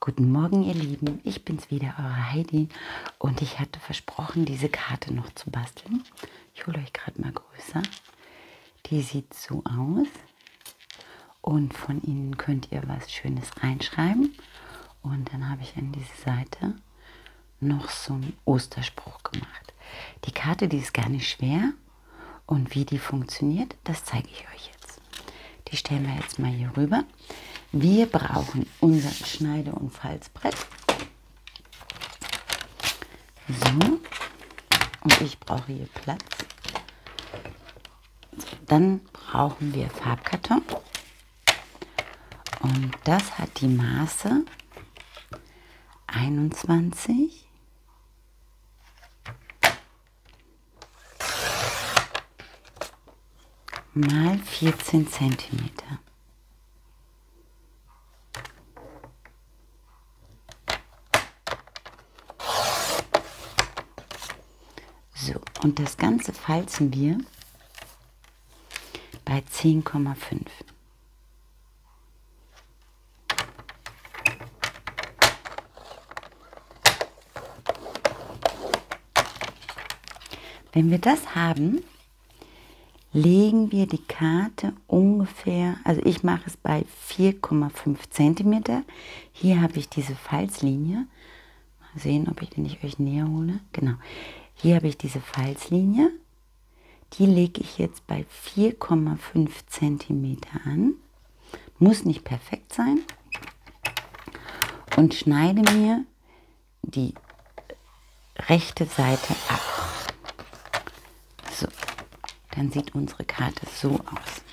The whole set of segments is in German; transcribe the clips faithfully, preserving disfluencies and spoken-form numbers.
Guten Morgen, ihr Lieben. Ich bin's wieder, eure Heidi. Und ich hatte versprochen, diese Karte noch zu basteln. Ich hole euch gerade mal größer. Die sieht so aus. Und von innen könnt ihr was Schönes reinschreiben. Und dann habe ich an diese Seite noch so einen Osterspruch gemacht. Die Karte, die ist gar nicht schwer. Und wie die funktioniert, das zeige ich euch jetzt. Die stellen wir jetzt mal hier rüber. Wir brauchen unser Schneide- und Falzbrett. So. Und ich brauche hier Platz. Dann brauchen wir Farbkarton. Und das hat die Maße einundzwanzig mal vierzehn Zentimeter. So, und das Ganze falzen wir bei zehn Komma fünf. Wenn wir das haben, legen wir die Karte ungefähr, also ich mache es bei vier Komma fünf Zentimeter. Hier habe ich diese Falzlinie. Mal sehen, ob ich den nicht euch näher hole. Genau. Hier habe ich diese Falzlinie. Die lege ich jetzt bei vier Komma fünf Zentimeter an. Muss nicht perfekt sein. Und schneide mir die rechte Seite ab. So, dann sieht unsere Karte so aus.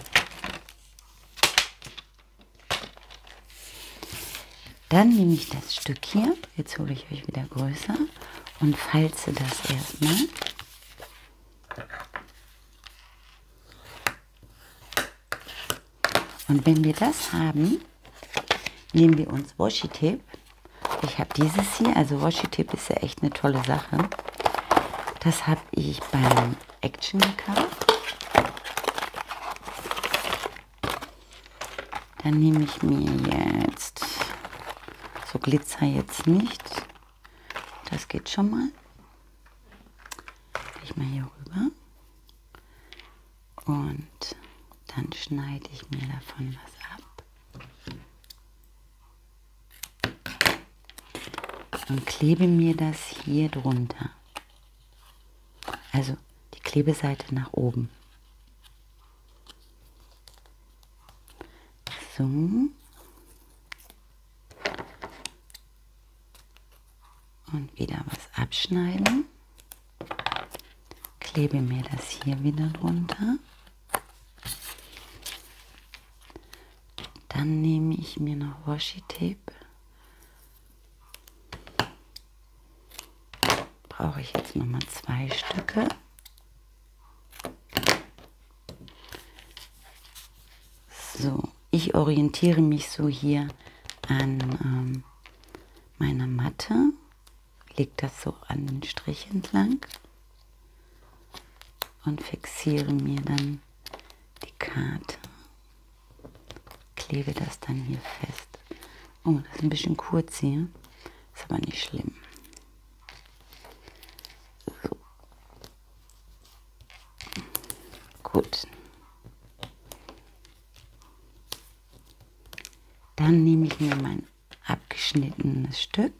Dann nehme ich das Stück hier, jetzt hole ich euch wieder größer und falze das erstmal. Und wenn wir das haben, nehmen wir uns Washi-Tape. Ich habe dieses hier, also Washi-Tape ist ja echt eine tolle Sache. Das habe ich beim Action gekauft. Dann nehme ich mir jetzt, so Glitzer jetzt nicht, das geht schon mal. Gehe ich mal hier rüber. Und dann schneide ich mir davon was ab. Und klebe mir das hier drunter. Also die Klebeseite nach oben. So. Und wieder was abschneiden. Klebe mir das hier wieder drunter. Dann nehme ich mir noch Washi-Tape. Brauche ich jetzt noch mal zwei Stücke. So, ich orientiere mich so hier an ähm, meiner Matte. Lege das so an den Strich entlang und fixiere mir dann die Karte. Klebe das dann hier fest. Oh, das ist ein bisschen kurz hier. Ist aber nicht schlimm. So. Gut. Dann nehme ich mir mein abgeschnittenes Stück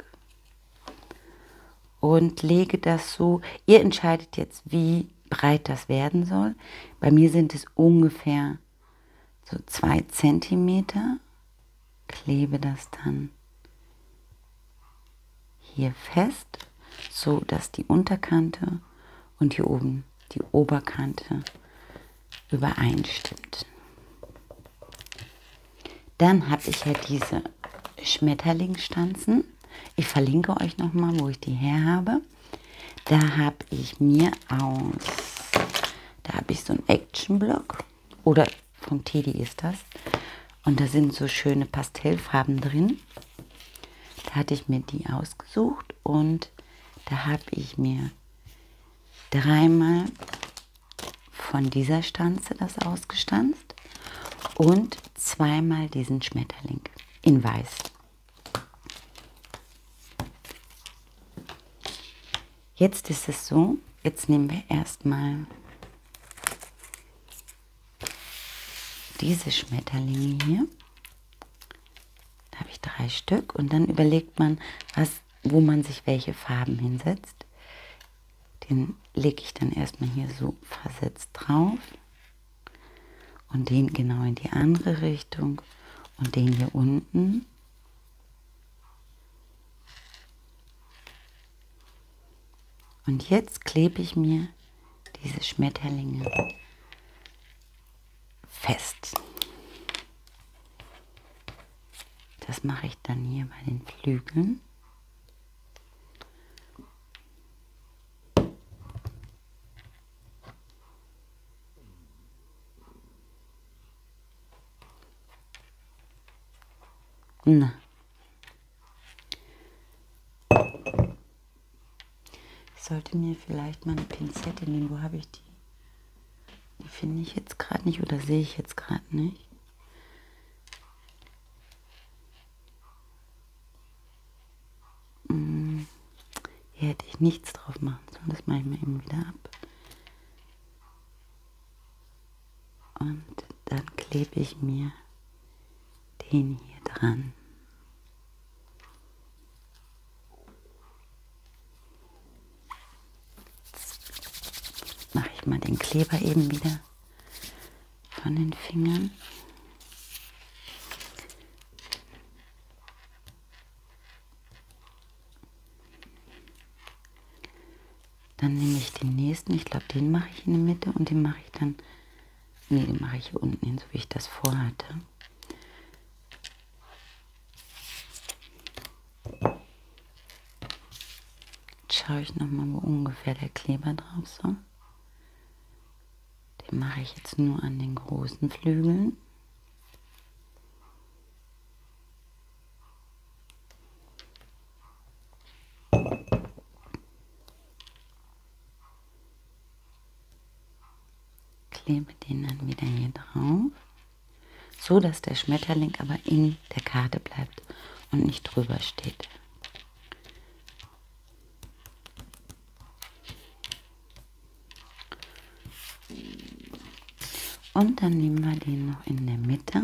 und lege das so. Ihr entscheidet jetzt, wie breit das werden soll. Bei mir sind es ungefähr so zwei Zentimeter. Klebe das dann hier fest, so dass die Unterkante und hier oben die Oberkante übereinstimmt. Dann habe ich ja diese Schmetterlingsstanzen. Ich verlinke euch nochmal, wo ich die her habe. Da habe ich mir aus, da habe ich so einen Action-Block oder vom Teddy ist das. Und da sind so schöne Pastellfarben drin. Da hatte ich mir die ausgesucht und da habe ich mir dreimal von dieser Stanze das ausgestanzt und zweimal diesen Schmetterling in weiß. Jetzt ist es so, jetzt nehmen wir erstmal diese Schmetterlinge hier. Da habe ich drei Stück und dann überlegt man, was, wo man sich welche Farben hinsetzt. Den lege ich dann erstmal hier so versetzt drauf und den genau in die andere Richtung und den hier unten. Und jetzt klebe ich mir diese Schmetterlinge fest. Das mache ich dann hier bei den Flügeln. Na. Ich sollte mir vielleicht mal eine Pinzette nehmen. Wo habe ich die? Die finde ich jetzt gerade nicht oder sehe ich jetzt gerade nicht. Hm. Hier hätte ich nichts drauf machen sollen. Das mache ich mir eben wieder ab. Und dann klebe ich mir den hier dran. Mache ich mal den Kleber eben wieder von den Fingern. Dann nehme ich den nächsten, ich glaube, den mache ich in der Mitte und den mache ich dann, nee, den mache ich hier unten hin, so wie ich das vorhatte. Jetzt schaue ich nochmal, wo ungefähr der Kleber drauf soll. Den mache ich jetzt nur an den großen Flügeln. Klebe den dann wieder hier drauf, so dass der Schmetterling aber in der Karte bleibt und nicht drüber steht. Und dann nehmen wir den noch in der Mitte.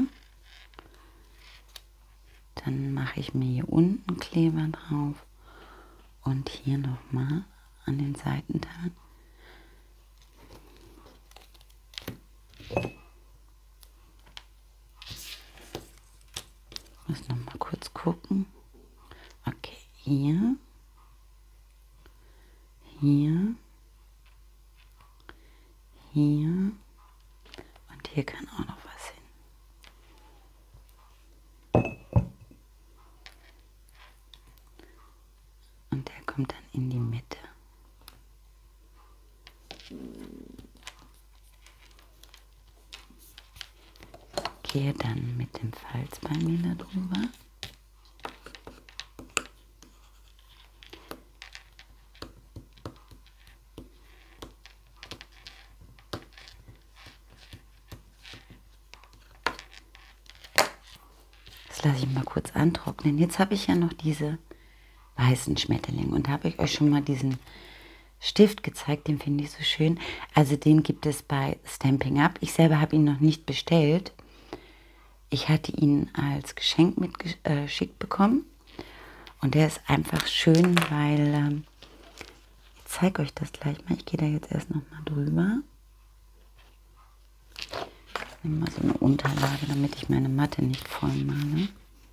Dann mache ich mir hier unten Kleber drauf und hier nochmal an den Seitenteilen. Ich muss noch mal kurz gucken. Okay, hier, hier, hier und hier kann auch noch was hin. Und der kommt dann in die Mitte. Gehe dann mit dem Falzbein wieder drüber. Das lasse ich mal kurz antrocknen. Jetzt habe ich ja noch diese weißen Schmetterlinge und habe ich euch schon mal diesen Stift gezeigt, den finde ich so schön. Also den gibt es bei Stampin' Up. Ich selber habe ihn noch nicht bestellt. Ich hatte ihn als Geschenk mitgeschickt bekommen und der ist einfach schön, weil, ähm, ich zeige euch das gleich mal, ich gehe da jetzt erst noch mal drüber. Ich nehme mal so eine Unterlage, damit ich meine Matte nicht voll male.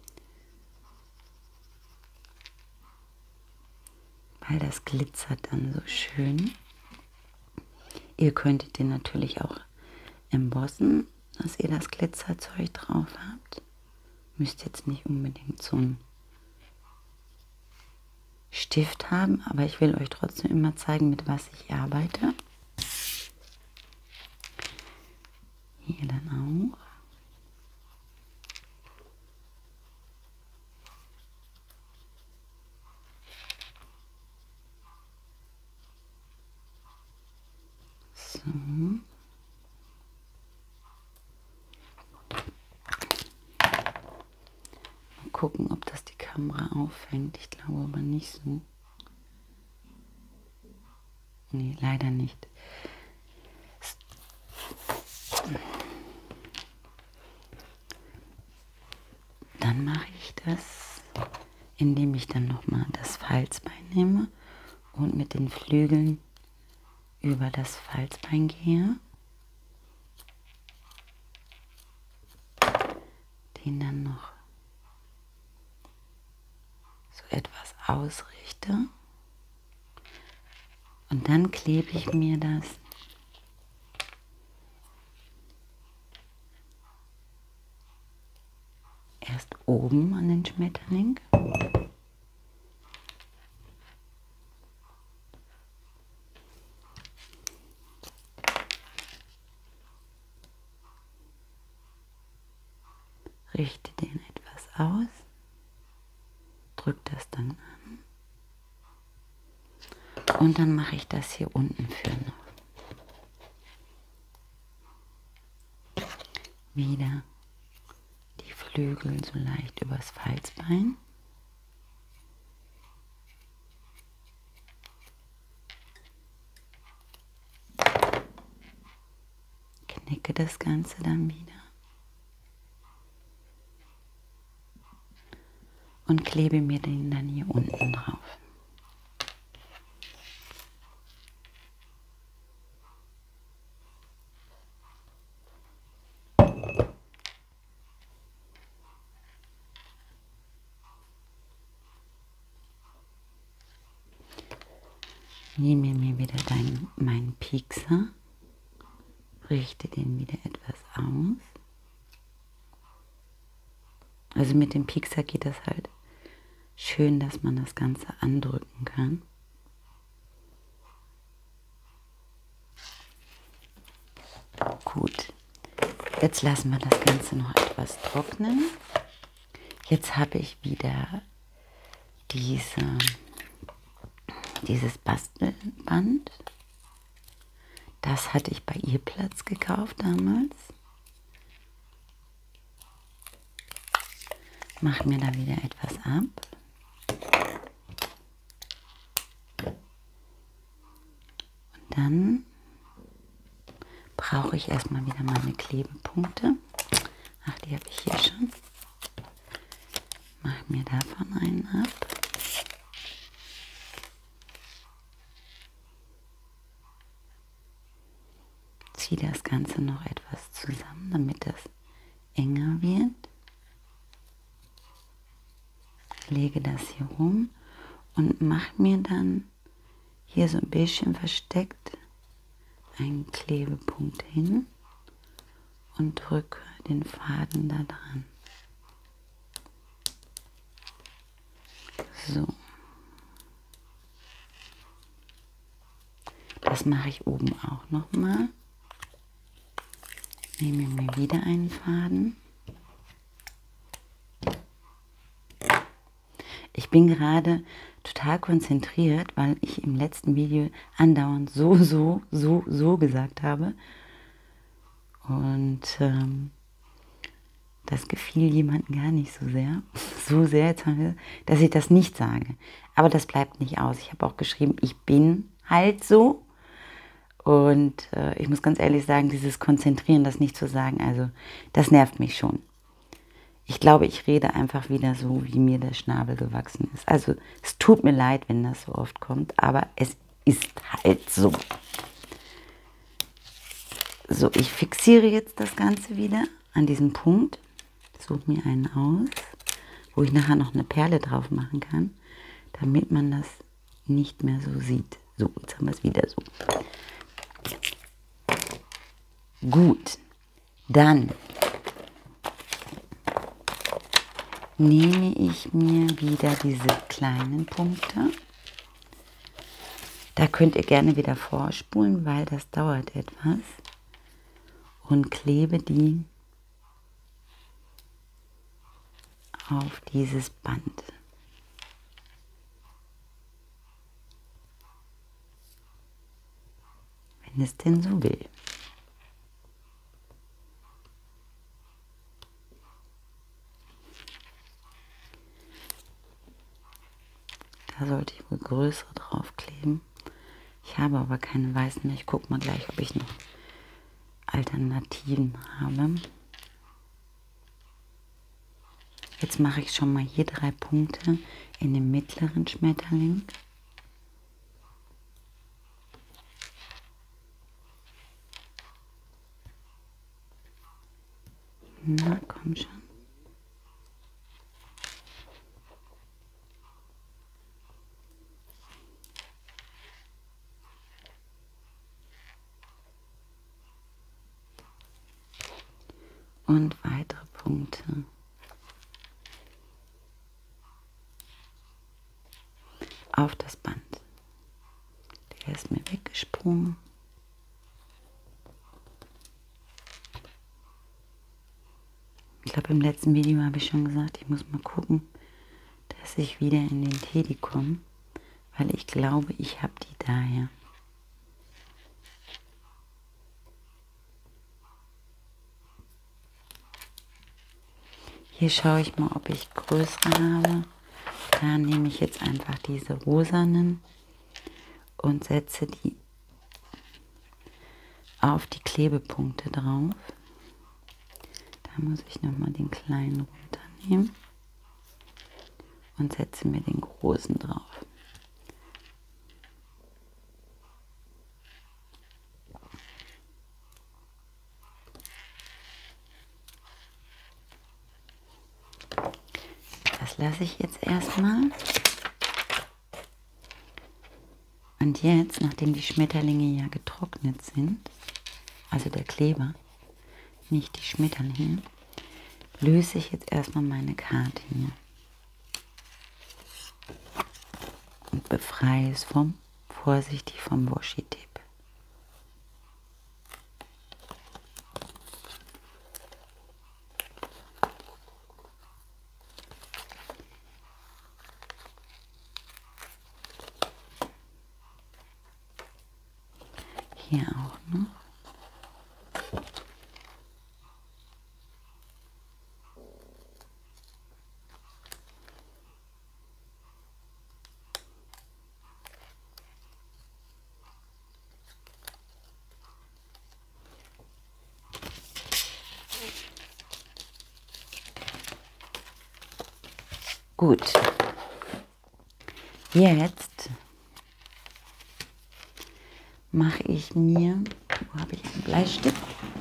Weil das glitzert dann so schön. Ihr könntet den natürlich auch embossen, dass ihr das Glitzerzeug drauf habt. Müsst jetzt nicht unbedingt so einen Stift haben, aber ich will euch trotzdem immer zeigen, mit was ich arbeite. Hier dann auch. So. Gucken, ob das die Kamera auffängt. Ich glaube aber nicht so. Nee, leider nicht. Dann mache ich das, indem ich dann nochmal das Falzbein nehme und mit den Flügeln über das Falzbein gehe. Den dann noch so etwas ausrichte. Und dann klebe ich mir das erst oben an den Schmetterling. Richte den etwas aus, drücke das dann an und dann mache ich das hier unten für noch. Wieder die Flügel so leicht übers Falzbein. Knicke das Ganze dann wieder. Und klebe mir den dann hier unten drauf. Nehme mir wieder dein, meinen Piekser, richte den wieder etwas aus. Also mit dem Piekser geht das halt schön, dass man das Ganze andrücken kann. Gut, jetzt lassen wir das Ganze noch etwas trocknen. Jetzt habe ich wieder diese, dieses Bastelband. Das hatte ich bei ihr Platz gekauft damals. Mache mir da wieder etwas ab. Und dann brauche ich erstmal wieder meine Klebepunkte. Ach, die habe ich hier schon. Mache mir davon einen ab. Ziehe das Ganze noch etwas zusammen, damit das enger wird. Lege das hier rum und mache mir dann hier so ein bisschen versteckt einen Klebepunkt hin und drücke den Faden da dran. So. Das mache ich oben auch nochmal. Nehme mir wieder einen Faden. Ich bin gerade total konzentriert, weil ich im letzten Video andauernd so, so, so, so gesagt habe. Und ähm, das gefiel jemandem gar nicht so sehr. So sehr, jetzt haben wir, dass ich das nicht sage. Aber das bleibt nicht aus. Ich habe auch geschrieben, ich bin halt so. Und äh, ich muss ganz ehrlich sagen, dieses Konzentrieren, das nicht zu sagen, also das nervt mich schon. Ich glaube, ich rede einfach wieder so, wie mir der Schnabel gewachsen ist. Also es tut mir leid, wenn das so oft kommt, aber es ist halt so. So, ich fixiere jetzt das Ganze wieder an diesem Punkt. Suche mir einen aus, wo ich nachher noch eine Perle drauf machen kann, damit man das nicht mehr so sieht. So, jetzt haben wir es wieder so. Gut, dann nehme ich mir wieder diese kleinen Punkte. Da könnt ihr gerne wieder vorspulen, weil das dauert etwas. Und klebe die auf dieses Band. Wenn es denn so will. Da sollte ich wohl größere draufkleben. Ich habe aber keine weißen mehr. Ich gucke mal gleich, ob ich noch Alternativen habe. Jetzt mache ich schon mal hier drei Punkte in dem mittleren Schmetterling. Na, komm schon. Und weitere Punkte. Auf das Band. Der ist mir weggesprungen. Ich glaube, im letzten Video habe ich schon gesagt, ich muss mal gucken, dass ich wieder in den Teddy komme, weil ich glaube, ich habe die daher. Hier schaue ich mal, ob ich größere habe. Da nehme ich jetzt einfach diese rosanen und setze die auf die Klebepunkte drauf. Da muss ich nochmal den kleinen runternehmen und setze mir den großen drauf. Das lasse ich jetzt erstmal. Und jetzt, nachdem die Schmetterlinge ja getrocknet sind, also der Kleber, nicht die Schmetterlinge, löse ich jetzt erstmal meine Karte hier und befreie es vom, vorsichtig vom Washi-Tape. Hier auch noch. Gut. Jetzt mache ich mir, wo habe ich einen Bleistift?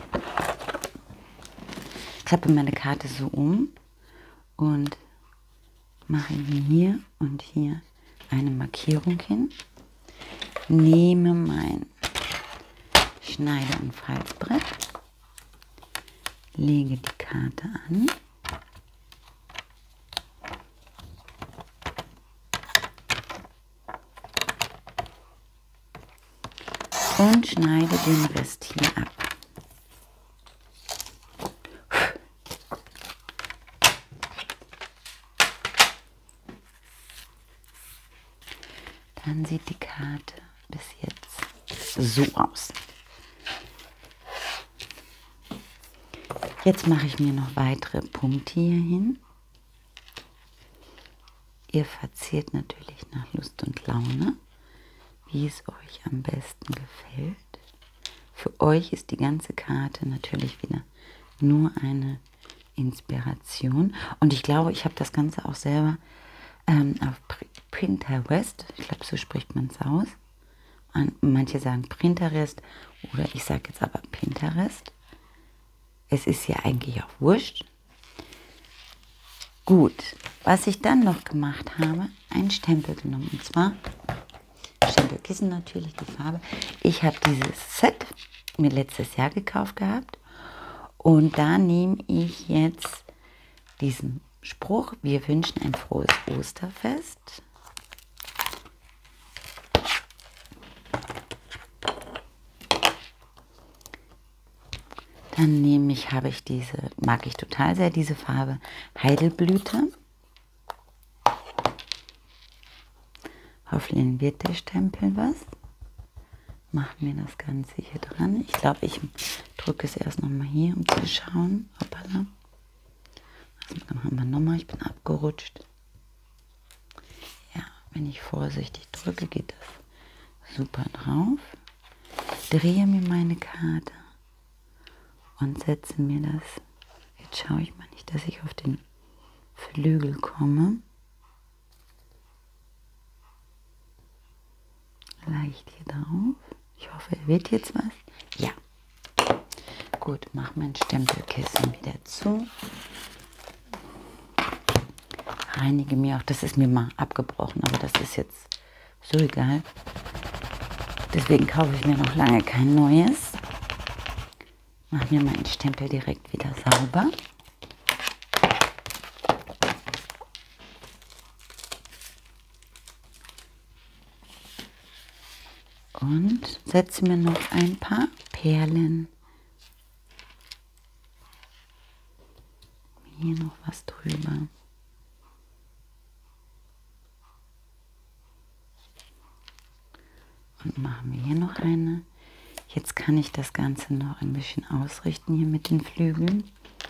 Klappe meine Karte so um und mache mir hier und hier eine Markierung hin. Nehme mein Schneide- und Falzbrett, lege die Karte an. Und schneide den Rest hier ab. Dann sieht die Karte bis jetzt so aus. Jetzt mache ich mir noch weitere Punkte hier hin. Ihr verziert natürlich nach Lust und Laune, wie es euch am besten gefällt. Für euch ist die ganze Karte natürlich wieder nur eine Inspiration. Und ich glaube, ich habe das Ganze auch selber ähm, auf Pinterest, ich glaube, so spricht man es aus. Manche sagen Pinterest oder ich sage jetzt aber Pinterest. Es ist ja eigentlich auch wurscht. Gut, was ich dann noch gemacht habe, einen Stempel genommen. Und zwar Stempelkissen natürlich, die Farbe. Ich habe dieses Set mir letztes Jahr gekauft gehabt. Und da nehme ich jetzt diesen Spruch, wir wünschen ein frohes Osterfest. Dann nehme ich, habe ich diese, mag ich total sehr, diese Farbe Heidelblüte. Hoffentlich wird der Stempel was. Machen wir das Ganze hier dran. Ich glaube, ich drücke es erst nochmal hier, um zu schauen. Hoppala. Also, dann haben wir nochmal, ich bin abgerutscht. Ja, wenn ich vorsichtig drücke, geht das super drauf, drehe mir meine Karte und setze mir das. Jetzt schaue ich mal nicht, dass ich auf den Flügel komme. Leicht hier drauf. Ich hoffe, er wird jetzt was. Ja. Gut, mach mein Stempelkissen wieder zu. Reinige mir auch, das ist mir mal abgebrochen, aber das ist jetzt so egal. Deswegen kaufe ich mir noch lange kein neues. Mach mir meinen Stempel direkt wieder sauber. Und setze mir noch ein paar Perlen. Hier noch was drüber. Und machen wir hier noch eine. Jetzt kann ich das Ganze noch ein bisschen ausrichten hier mit den Flügeln.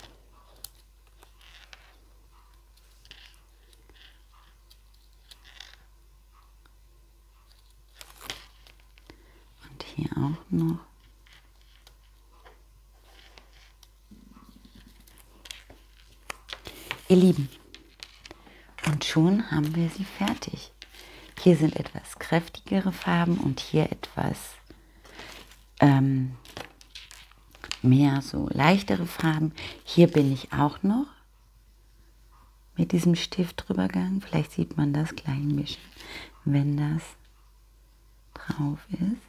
Und hier auch noch. Ihr Lieben, und schon haben wir sie fertig. Hier sind etwas kräftigere Farben und hier etwas ähm, mehr so leichtere Farben. Hier bin ich auch noch mit diesem Stift drüber gegangen. Vielleicht sieht man das gleich ein bisschen, wenn das drauf ist.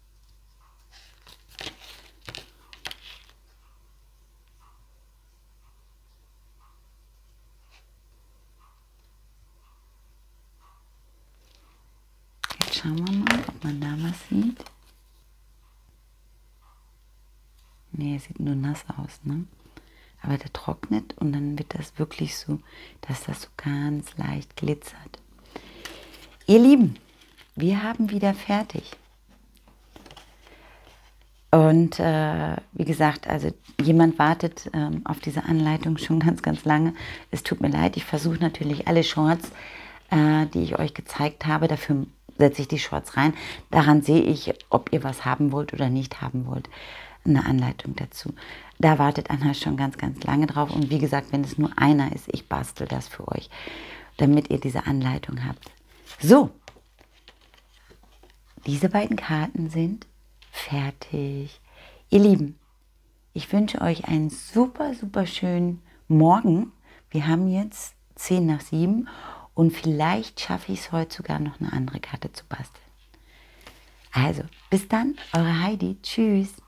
Schauen wir mal, ob man da was sieht. Ne, er sieht nur nass aus, ne? Aber der trocknet und dann wird das wirklich so, dass das so ganz leicht glitzert. Ihr Lieben, wir haben wieder fertig. Und äh, wie gesagt, also jemand wartet ähm, auf diese Anleitung schon ganz, ganz lange. Es tut mir leid, ich versuche natürlich alle Shorts, äh, die ich euch gezeigt habe, dafür setze ich die Shorts rein. Daran sehe ich, ob ihr was haben wollt oder nicht haben wollt. Eine Anleitung dazu. Da wartet Anna schon ganz, ganz lange drauf. Und wie gesagt, wenn es nur einer ist, ich bastel das für euch, damit ihr diese Anleitung habt. So, diese beiden Karten sind fertig. Ihr Lieben, ich wünsche euch einen super, super schönen Morgen. Wir haben jetzt zehn nach sieben und vielleicht schaffe ich es heute sogar noch eine andere Karte zu basteln. Also, bis dann, eure Heidi. Tschüss.